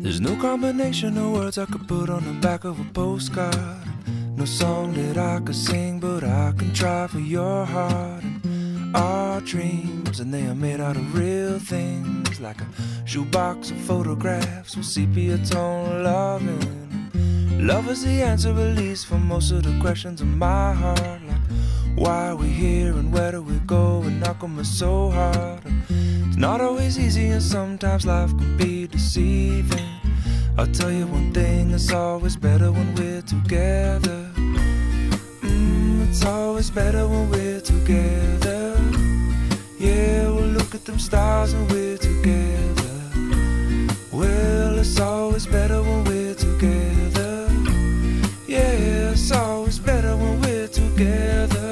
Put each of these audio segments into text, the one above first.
There's no combination of words I could put on the back of a postcard. No song that I could sing, but I can try for your heart. And our dreams, and they are made out of real things, like a shoebox of photographs with sepia tone loving. Love is the answer, at least, for most of the questions in my heart, like why are we here and where do we go, and how come it's so hard. It's not always easy, and sometimes life can be deceiving. I'll tell you one thing, it's always better when we're together. It's always better when we're together. Yeah, we'll look at them stars and we're together. Well, it's always better when we're together. Yeah, it's always better when we're together.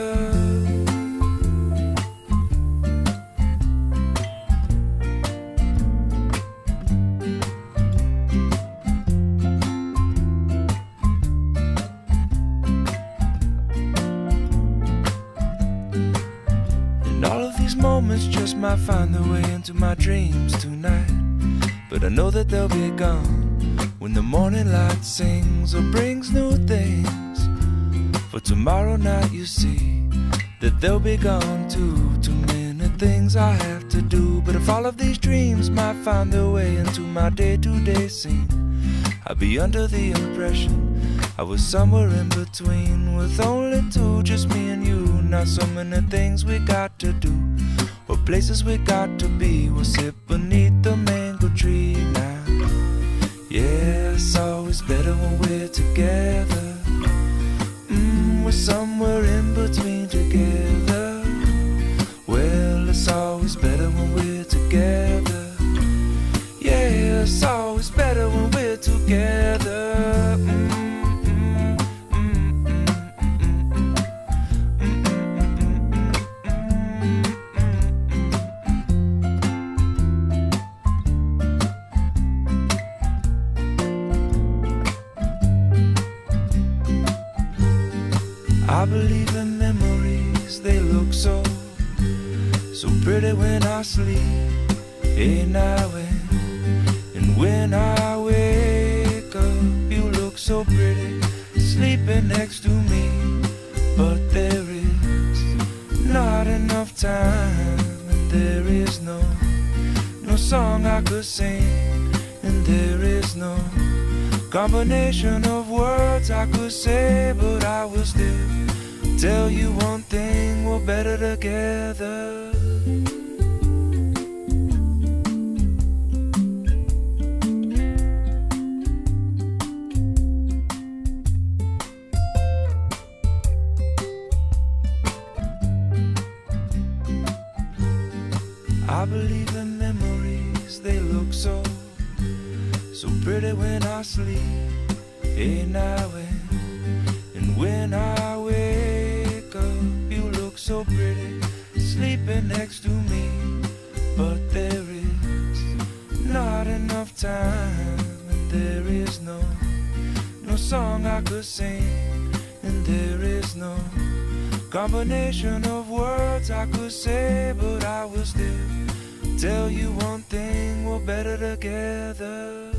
All of these moments just might find their way into my dreams tonight, but I know that they'll be gone when the morning light sings or brings new things. For tomorrow night you see that they'll be gone too. Too many things I have to do, but if all of these dreams might find their way into my day-to-day scene, I'd be under the impression I was somewhere in between, with only two, just me and you. Not so many things we got to do, or places we got to be. We'll sit beneath the mango tree now. Yeah, it's always better when we're together. We're somewhere in between together. Well, it's always better when we're together. Yeah, it's always better when we're together. I believe in memories, they look so pretty when I sleep. Hey, now and when I wake up, you look so pretty sleeping next to me. But there is not enough time, and there is no song I could sing, and there is no combination of words I could say, but I will still tell you one thing, we're better together. I believe in memories, they look so pretty when I sleep. Hey, now and when I wake up, you look so pretty sleeping next to me. But there is not enough time, and there is no song I could sing, and there is no combination of words I could say, but I will still tell you one thing, we're better together.